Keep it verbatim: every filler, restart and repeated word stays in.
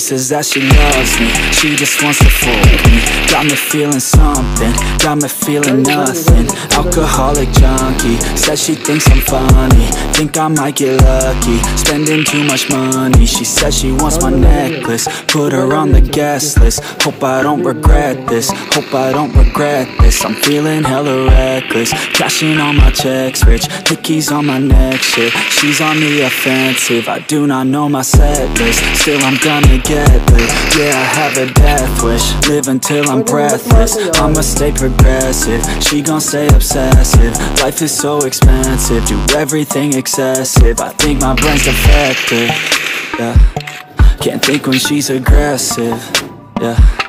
says that she loves me, she just wants to fool me. Got me feeling something, got me feeling nothing. Alcoholic junkie, says she thinks I'm funny. Think I might get lucky, spending too much money. She says she wants my necklace, put her on the guest list. Hope I don't regret this, hope I don't regret this. I'm feeling hella reckless, cashing all my checks rich. Hickeys on my neck, shit, she's on the offensive. I do not know my set list, still I'm gonna get lit. Yeah, I have a death wish, live until I'm breathless. I'ma stay progressive, she gon' stay obsessive. Life is so expensive, do everything excessive. I think my brain's defective, yeah. Can't think when she's aggressive, yeah.